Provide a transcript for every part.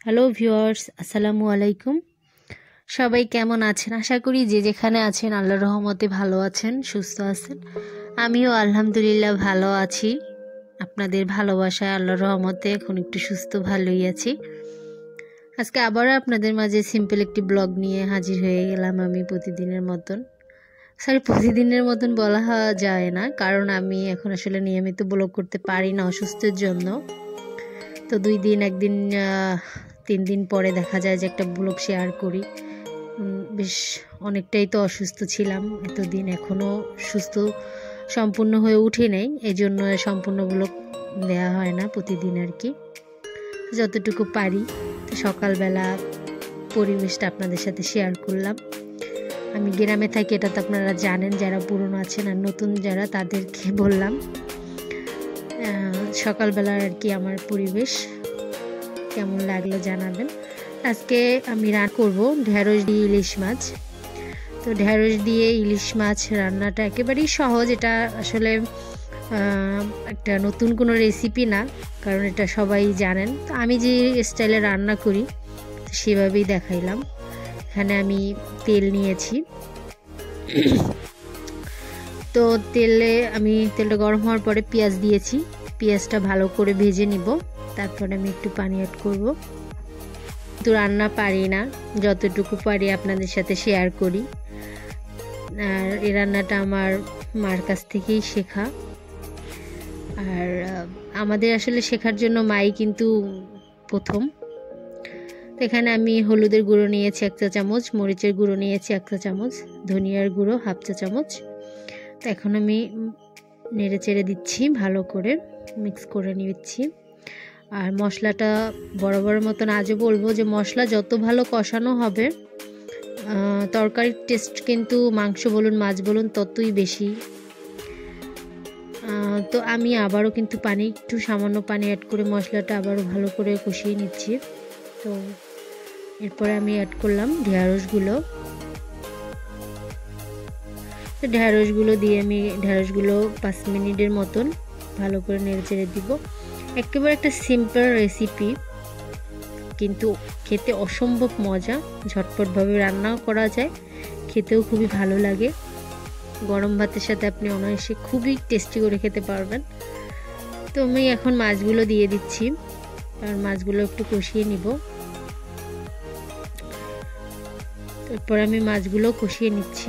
Hello viewers, আসসালামু আলাইকুম। সবাই কেমন আছেন? আশা করি যে যেখানে আছেন আল্লাহর রহমতে ভালো আছেন, সুস্থ আছেন। আমিও আলহামদুলিল্লাহ ভালো আছি। আপনাদের ভালোবাসায় আল্লাহর রহমতে এখন একটু সুস্থ ভালোই আছি। আজকে আবারও আপনাদের মাঝে সিম্পল একটি ব্লগ নিয়ে হাজির হয়ে গেলাম আমি প্রতিদিনের মতন বলা যায় না, কারণ আমি এখন আসলে নিয়মিত ব্লগ করতে পারি না অসুস্থের জন্য। তো 2 দিন 1 দিন 3 দিন পরে দেখা যায় যে একটা ব্লগ শেয়ার করি। বেশ অনেকটাই তো অসুস্থ ছিলাম এতদিন, এখনও সুস্থ সম্পূর্ণ হয়ে উঠে নেই, এই জন্য সম্পূর্ণ ব্লগ দেওয়া হয় না প্রতিদিন আর কি, যতটুকু পারি। তো সকালবেলা পরিবেশটা আপনাদের সাথে শেয়ার করলাম। আমি গ্রামে থাকি, এটা তো আপনারা জানেন যারা পুরনো আছেন, আর নতুন যারা তাদেরকে বললাম সকালবেলার আর কি আমার পরিবেশ কেমন লাগলো জানাবেন। আজকে আমি রান্না করব ঢেঁড়স দিয়ে ইলিশ মাছ। তো ঢেঁড়স দিয়ে ইলিশ মাছ রান্নাটা একেবারেই সহজ। এটা আসলে একটা নতুন কোনো রেসিপি না, কারণ এটা সবাই জানেন। তো আমি যে স্টাইলে রান্না করি সেভাবেই দেখাইলাম। এখানে আমি তেল নিয়েছি, তো তেলটা গরম হওয়ার পরে পেঁয়াজ দিয়েছি। পেঁয়াজটা ভালো করে ভেজে নিব, তারপরে আমি একটু পানি অ্যাড করব। তো রান্না পারি না, যতটুকু পারি আপনাদের সাথে শেয়ার করি। আর এই রান্নাটা আমার মার কাছ থেকেই শেখা। আর আমাদের আসলে শেখার জন্য মাই কিন্তু প্রথম। তো এখানে আমি হলুদের গুঁড়ো নিয়েছি 1 চা চামচ, মরিচের গুঁড়ো নিয়েছি 1 চা চামচ, ধনিয়ার গুঁড়ো 1/2 চা চামচ। তো এখন আমি নেড়ে চেড়ে দিচ্ছি, ভালো করে মিক্স করে নিচ্ছি। আর মশলাটা বরাবর মতন আজও বলবো যে মশলা যত ভালো কষানো হবে তরকারির টেস্ট কিন্তু মাংস বলুন মাছ বলুন ততই বেশি। তো আমি আবারও কিন্তু একটু সামান্য পানি অ্যাড করে মশলাটা আবারও ভালো করে কষিয়ে নিচ্ছি। তো এরপরে আমি অ্যাড করলাম ঢেঁড়সগুলো। তো ঢেঁড়সগুলো দিয়ে আমি 5 মিনিটের মতন ভালো করে নেড়ে চেড়ে দিব। একেবারে একটা সিম্পল রেসিপি, কিন্তু খেতে অসম্ভব মজা। ঝটপটভাবে রান্নাও করা যায়, খেতেও খুবই ভালো লাগে। গরম ভাতের সাথে আপনি অনায়াসে খুবই টেস্টি করে খেতে পারবেন। তো আমি এখন মাছগুলো দিয়ে দিচ্ছি, আর মাছগুলো একটু কষিয়ে নিব। তারপর আমি মাছগুলো কষিয়ে নিচ্ছি।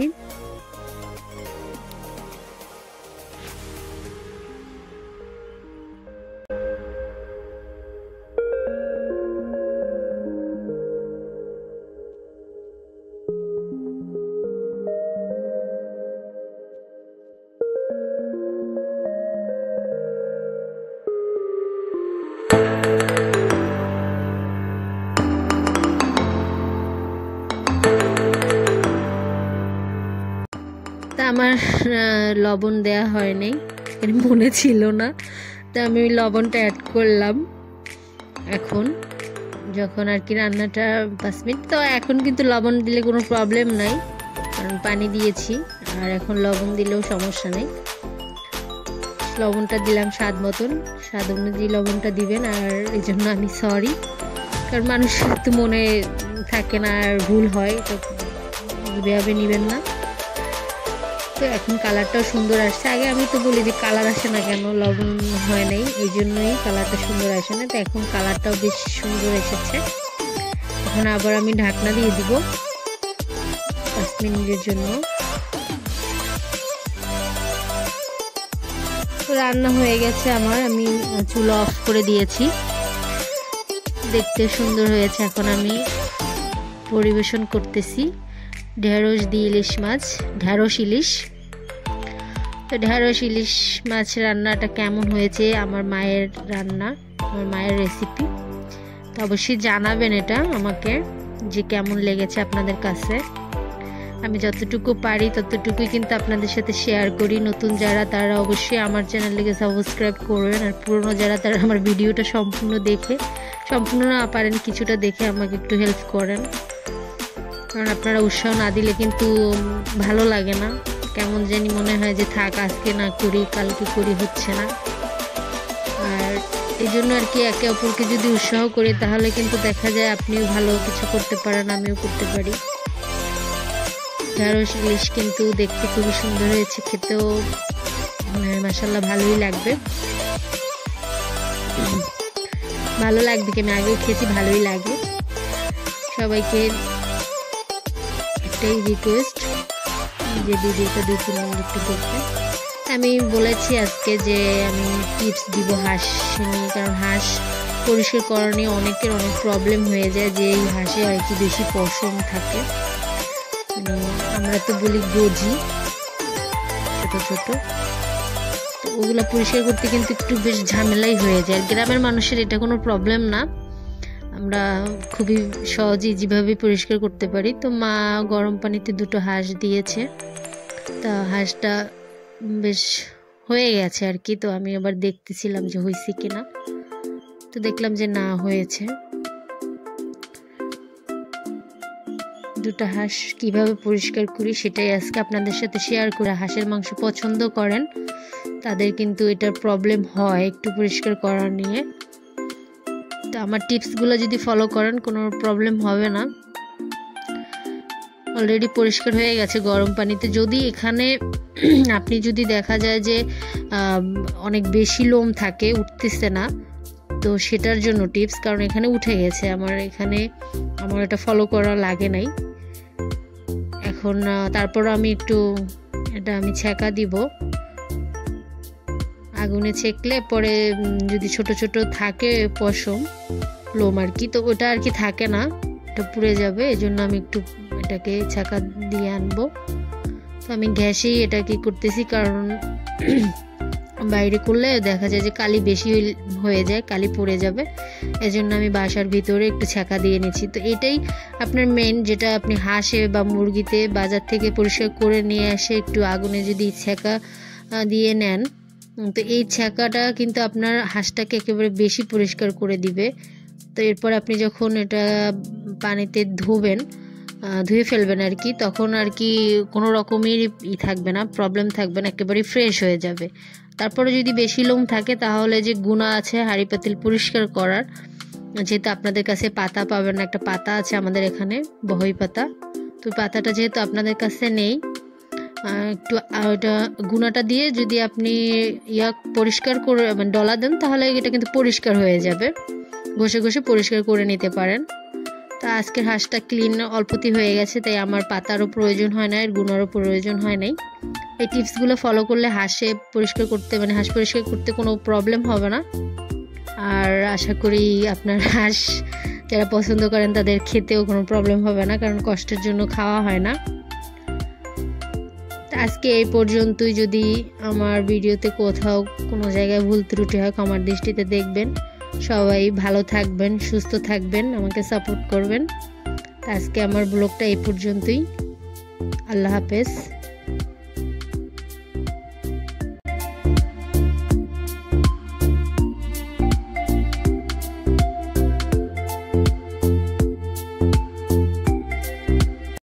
আমার লবণ দেয়া হয়নি, মনে ছিল না, তো আমি লবণটা অ্যাড করলাম এখন, যখন আর কি রান্নাটা 5 মিনিট। তো এখন কিন্তু লবণ দিলে কোনো প্রবলেম নাই, কারণ পানি দিয়েছি। আর এখন লবণ দিলেও সমস্যা নেই। লবণটা দিলাম স্বাদ অনুযায়ী লবণটা দিবেন। আর এই জন্য আমি সরি, কারণ মানুষের তো মনে থাকে না আর ভুল হয়, তো এভাবে নেবেন না। তো এখন কালারটাও সুন্দর আসছে। আগে আমি তো বলি যে কালার আসে না কেন, লবণ হয় নাই, এই জন্যই কালারটা সুন্দর আসে না। তো এখন কালারটাও বেশ সুন্দর এসেছে। এখন আবার আমি ঢাকনা দিয়ে দিব 5 মিনিটের জন্য। তো রান্না হয়ে গেছে আমার, আমি চুলা অফ করে দিয়েছি। দেখতে সুন্দর হয়েছে। এখন আমি পরিবেশন করতেছি ঢেঁড়স দিয়ে ইলিশ মাছ, ঢেঁড়স ইলিশ। তো ঢেঁড়স ইলিশ মাছ রান্নাটা কেমন হয়েছে, আমার মায়ের রান্না, আমার মায়ের রেসিপি। তো অবশ্যই জানাবেন এটা আমাকে যে কেমন লেগেছে আপনাদের কাছে। আমি যতটুকু পারি ততটুকুই কিন্তু আপনাদের সাথে শেয়ার করি। নতুন যারা তারা অবশ্যই আমার চ্যানেলটিকে সাবস্ক্রাইব করবেন, আর পুরনো যারা তারা আমার ভিডিওটা সম্পূর্ণ না পারেন কিছুটা দেখে আমাকে একটু হেল্প করেন, কারণ আপনারা উৎসাহ না দিলে কিন্তু ভালো লাগে না, কেমন জানি মনে হয় যে থাক আজকে না করি কালকে করি, হচ্ছে না। আর এই জন্য আর কি একে অপরকে যদি উৎসাহ করি তাহলে কিন্তু দেখা যায় আপনিও ভালো কিছু করতে পারেন, আমিও করতে পারি। ঢেঁড়স ইলিশ কিন্তু দেখতে খুবই সুন্দর হয়েছে, খেতেও মাশাআল্লাহ ভালোই লাগবে। ভালো লাগবে কি, আমি আগেও খেয়েছি, ভালোই লাগে। সবাইকে একটাই রিকোয়েস্ট যে ভিডিওটা 2-3 মিনিট একটু দেখবেন। আমি বলেছি আজকে যে আমি টিপস দিব হাঁস নিয়ে, কারণ হাঁস পরিষ্কার করা নিয়ে অনেকের অনেক প্রবলেম হয়ে যায়, যে এই হাঁসে আর কি বেশি পশম থাকে, আমরা তো বলি গজি, ছোট ছোট, তো ওগুলো পরিষ্কার করতে কিন্তু একটু বেশ ঝামেলাই হয়ে যায়। গ্রামের মানুষের এটা কোনো প্রবলেম না, আমরা খুবই সহজেই যেভাবে পরিষ্কার করতে পারি। তো মা গরম পানিতে 2টো হাঁস দিয়েছে, তা হাঁসটা বেশ হয়ে গেছে আর কি। তো আমি আবার দেখতেছিলাম যে হয়েছে কিনা, তো দেখলাম যে না হয়েছে। 2টা হাঁস কিভাবে পরিষ্কার করি সেটাই আজকে আপনাদের সাথে শেয়ার করে। হাঁসের মাংস পছন্দ করেন তাদের কিন্তু এটার প্রবলেম হয় একটু পরিষ্কার করা নিয়ে, তো আমার টিপসগুলো যদি ফলো করেন কোনো প্রবলেম হবে না। অলরেডি পরিষ্কার হয়ে গেছে গরম পানিতে। যদি এখানে আপনি যদি দেখা যায় যে অনেক বেশি লোম থাকে, উঠতেছে না, তো সেটার জন্য টিপস, কারণ এখানে উঠে গেছে আমার, এখানে আমার এটা ফলো করা লাগে নাই। এখন তারপর আমি একটু এটা আমি ছেঁকা দিব, আগুনে ছেঁকলে পরে যদি ছোট ছোট থাকে পশম লোম আর কি, তো ওটা আর কি থাকে না, এটা পুড়ে যাবে। এই জন্য আমি একটু এটাকে ছেঁকা দিয়ে আনবো। তো আমি গ্যাসেই এটা কি করতেছি, কারণ বাইরে করলে দেখা যায় যে কালি বেশি হয়ে যায়, কালি পড়ে যাবে। এজন্য আমি বাসার ভিতরে একটু ছেঁকা দিয়ে নিচ্ছি। তো এটাই আপনার মেন, যেটা আপনি হাঁসে বা মুরগিতে বাজার থেকে পরিষ্কার করে নিয়ে এসে একটু আগুনে যদি ছেঁকা দিয়ে নেন, তো এই ছেঁকাটা কিন্তু আপনার হাঁসটাকে একেবারে বেশি পরিষ্কার করে দিবে। তো এরপর আপনি যখন এটা পানিতে ধুয়ে ফেলবেন আর কি, তখন আর কি কোনো রকমের থাকবে না, প্রবলেম থাকবে না, একেবারে ফ্রেশ হয়ে যাবে। তারপরে যদি বেশি লোম থাকে তাহলে যে গুণা আছে হাঁড়ি পাতিল পরিষ্কার করার, যেহেতু আপনাদের কাছে পাতা পাবেন না, একটা পাতা আছে আমাদের এখানে বহই পাতা, তো পাতাটা যেহেতু আপনাদের কাছে নেই, একটু ওটা গুণাটা দিয়ে যদি আপনি পরিষ্কার করে মানে ডলা দেন, তাহলে এটা কিন্তু পরিষ্কার হয়ে যাবে, ঘষে ঘষে পরিষ্কার করে নিতে পারেন। তা আজকের হাঁসটা ক্লিন অল্পতি হয়ে গেছে, তাই আমার পাতারও প্রয়োজন হয় না, এর গুণারও প্রয়োজন হয় নাই। এই টিপসগুলো ফলো করলে হাঁস পরিষ্কার করতে কোনো প্রবলেম হবে না। আর আশা করি আপনার হাঁস যারা পছন্দ করেন তাদের খেতেও কোনো প্রবলেম হবে না, কারণ কষ্টের জন্য খাওয়া হয় না। আজকে এই পর্যন্তই। যদি আমার ভিডিওতে কোথাও কোনো জায়গায় ভুল ত্রুটি হয় ক্ষমার দৃষ্টিতে দেখবেন। সবাই ভালো থাকবেন, সুস্থ থাকবেন, আমাকে সাপোর্ট করবেন। আজকে আমার ব্লগটা এই পর্যন্তই। আল্লাহ হাফেজ।